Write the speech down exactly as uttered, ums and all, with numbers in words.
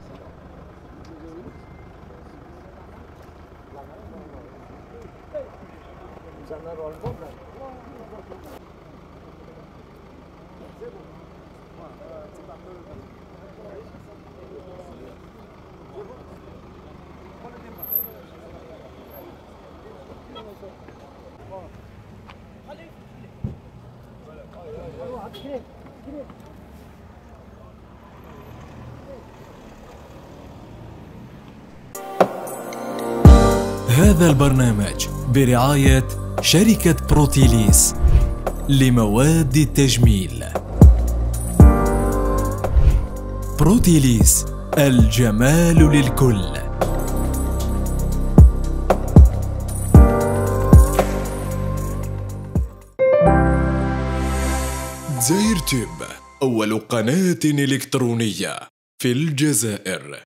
هذا البرنامج برعاية شركة بروتيليس لمواد التجميل. بروتيليس، الجمال للكل. زاير تيب، أول قناة إلكترونية في الجزائر.